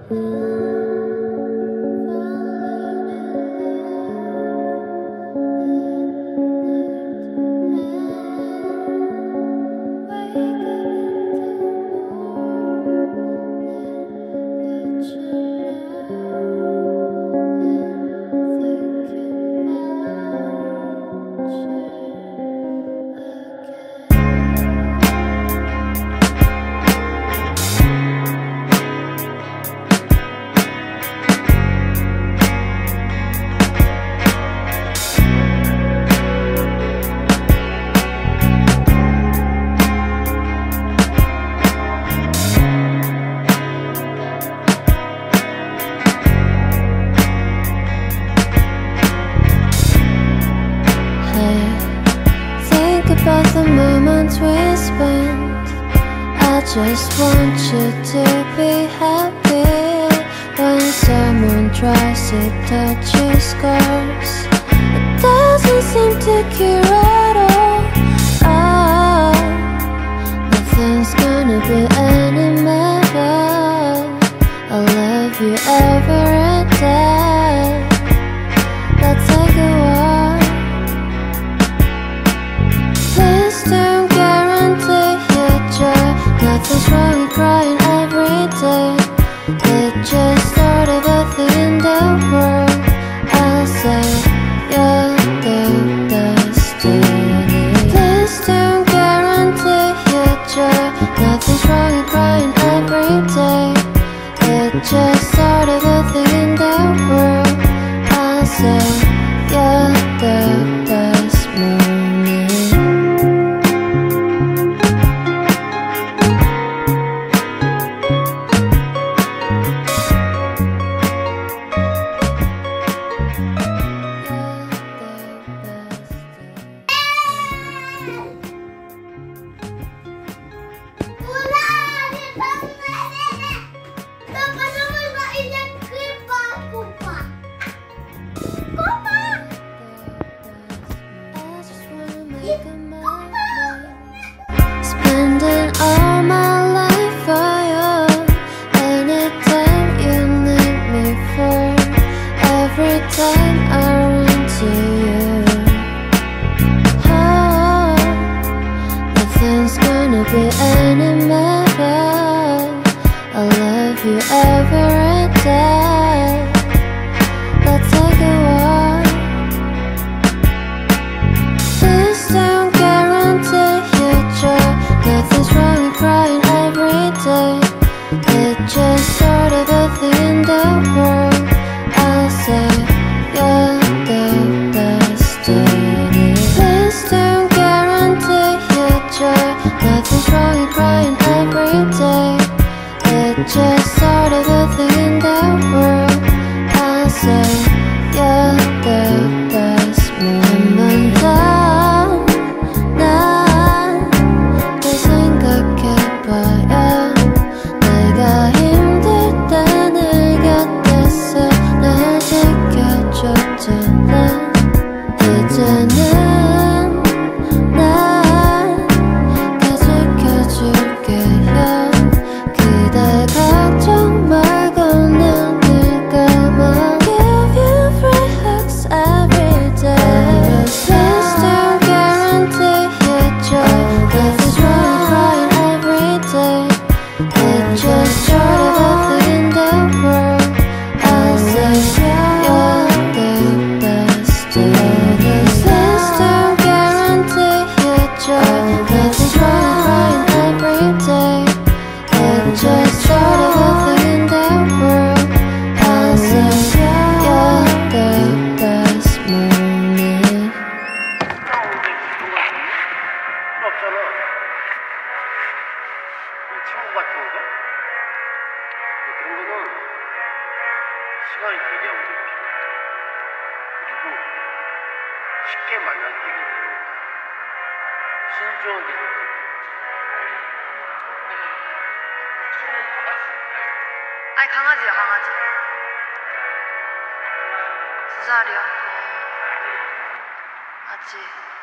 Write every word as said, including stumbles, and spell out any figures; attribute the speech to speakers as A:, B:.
A: Just want you to be happy. When someone tries to touch your scars, it doesn't seem to cure at all. Ah, nothing's gonna be any better. I'll love you every day. Let's take a walk. Please don't guarantee your joy. Nothing's wrong with crying every day. It's just sort of a thing in the world. I'll say you're the destiny. Please don't guarantee your joy. Nothing's wrong with crying every day. It's just sort of a thing in the world. I'll say you're the best morning. Spending all my life for you. Anytime you need me for. Every time I run to you. Oh, nothing's gonna be any better. I love you every day. Let's take a walk. Please don't guarantee your joy. Nothing's wrong with crying every day. It's just sort of a thing in the world. I'll say you're the destiny. Please don't guarantee your joy. Nothing's wrong with crying every day. It's just sort of a thing in the world. I'll say you're the best moment down. 난 또 생각해봐요. 내가 힘들 때 내 곁에서 날 지켜줬잖아. 이제는 난 다 지켜줄게요. 그대 걱정 말고 눈을 감아. Give you free hugs every day. Please don't guarantee your joy. Nothing's wrong with crying every day. It's just sort of a thing in the world. I'll say you're the destiny. Please don't guarantee your joy. Nothing's wrong with crying every day. It's just sort of a thing in the world. I'll say you're the best morning.
B: 없잖아. 친구 같은 거? 그런 거는 시간이 되게 오래 필요해. 그리고 쉽게 만나서 해결되는 거야. 신중하게 생각해.
C: 아니 강아지야 강아지. 두 살이야. 아직.